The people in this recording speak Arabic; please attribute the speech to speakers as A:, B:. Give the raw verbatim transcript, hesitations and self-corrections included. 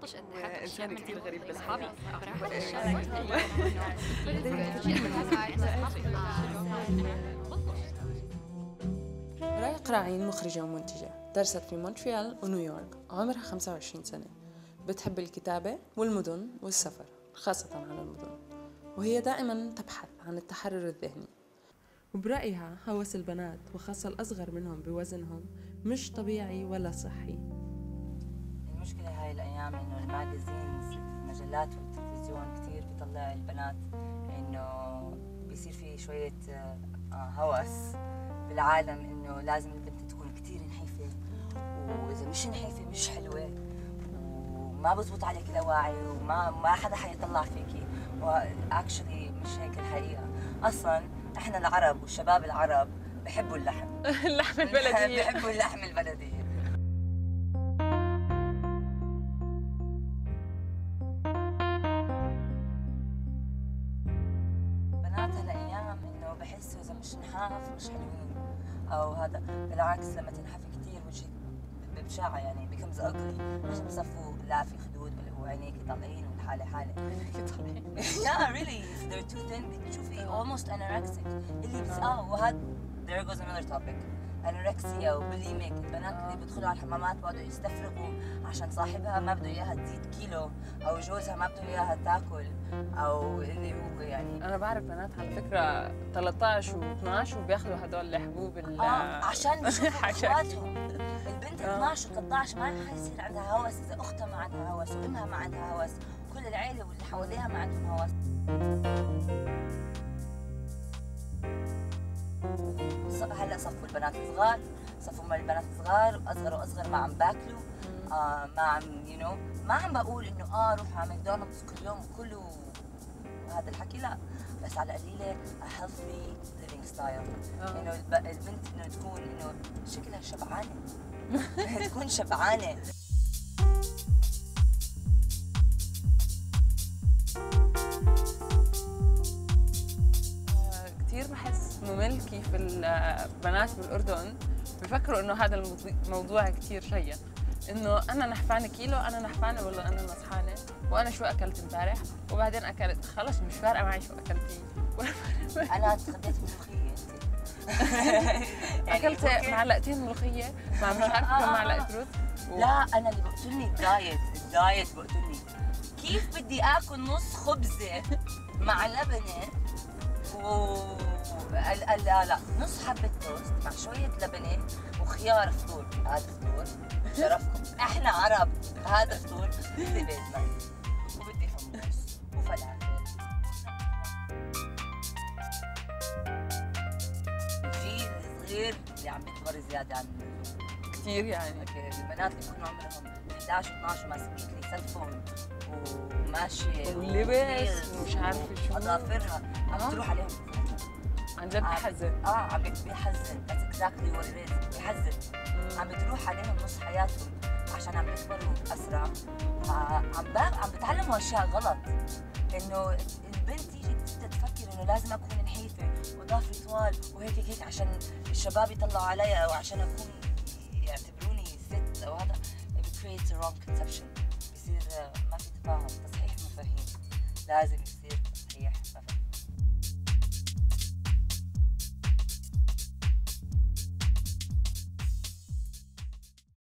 A: وإنسان كتير غريب بالحياة.
B: راي قراعين مخرجة ومنتجة، درست في مونتريال ونيويورك، عمرها خمسة وعشرين سنة. بتحب الكتابة والمدن والسفر، خاصة عن المدن، وهي دائما تبحث عن التحرر الذهني. وبرأيها هوس البنات وخاصة الأصغر منهم بوزنهم مش طبيعي ولا صحي.
C: المشكلة هاي الأيام إنه الماجازينز المجلات والتلفزيون كتير بيطلع البنات إنه بيصير في شوية هوس بالعالم إنه لازم البنت تكون كتير نحيفة، وإذا مش نحيفة مش حلوة وما بزبط عليك الأواعي وما ما حدا حيطلع فيكي. واكشلي مش هيك الحقيقة. أصلاً إحنا العرب والشباب العرب بحبوا اللحم
A: اللحم البلدية
C: بحبوا اللحم البلدية. بنات هالأيام إنه بحسوا إذا مش نحاف مش حلوين أو هذا، بالعكس لما تنحفي كتير وجهك ببشاعة يعني becomes ugly عشان بصفوا لا في خدود وعينيكي طالعين والحالة حالة. yeah really if they're too thin بتشوفي almost anorexic اللي بس اه وهذا there goes another topic انوركسيا وبوليميك. البنات اللي بيدخلوا على الحمامات بقعدوا يستفرغوا عشان صاحبها ما بده اياها تزيد كيلو او جوزها ما بده اياها تاكل او اللي هو يعني.
A: انا بعرف بنات على فكره ثلاثة عشر واثناشر وبياخذوا هدول الحبوب
C: اه عشان بيشوفوا اخواتهم. البنت اثناشر وثلاثة عشر ما رح يصير عندها هوس اذا اختها ما عندها هوس وامها ما عندها هوس وكل العيله واللي حواليها ما عندهم هوس. هلا صفوا البنات الصغار، صفوا البنات الصغار اصغر واصغر ما عم باكلوا، آه ما عم يو you know ما عم بقول انه اه روحوا على ماكدونالدز كل يوم وكلوا هذا الحكي، لا بس على قليله a healthy living style. انه البنت انه تكون انه شكلها شبعانه تكون شبعانه.
A: كثير بحس ممل كيف البنات بالأردن بفكروا إنه هذا الموضوع كثير شيق، إنه أنا نحفانة كيلو، أنا نحفانة ولا أنا نصحانة، وأنا شو أكلت امبارح، وبعدين أكلت خلص مش فارقة معي شو أكلتي.
C: أنا تغديت ملوخية
A: يعني أكلت معلقتين ملوخية مع مش عارفة كم معلقة رز.
C: و... لا أنا اللي بقتلني الدايت، الدايت بقتلني. كيف بدي آكل نص خبزة مع لبنة و لا لا لا نص حبة توست مع شوية لبنة وخيار فطور. هذا فطور شرفكم، احنا عرب هذا فطور. بدي بيض معي وبدي حمص وفلافل. في الصغير اللي عم يكبر زيادة عن
A: كثير يعني.
C: البنات اللي بيكونوا عمرهم احد عشر اثناشر وماسكين لي سيلفون وماشية
A: ولبس ومش عارفة شو
C: أظافرها عم تروح عليهم.
A: عن جد بحزن.
C: اه عم بيحزن. that's exactly what it is. بيحزن. عم بتروح عليهم نص حياتهم عشان عم يكبروا اسرع. آه عم عم بتعلموا اشياء غلط. انه البنت تيجي تفكر انه لازم اكون نحيفه وضافري طوال وهيك هيك عشان الشباب يطلعوا علي او عشان اكون يعتبروني ست او هذا. it creates a wrong conception. بصير ما في تفاهم، تصحيح مفاهيم. لازم يصير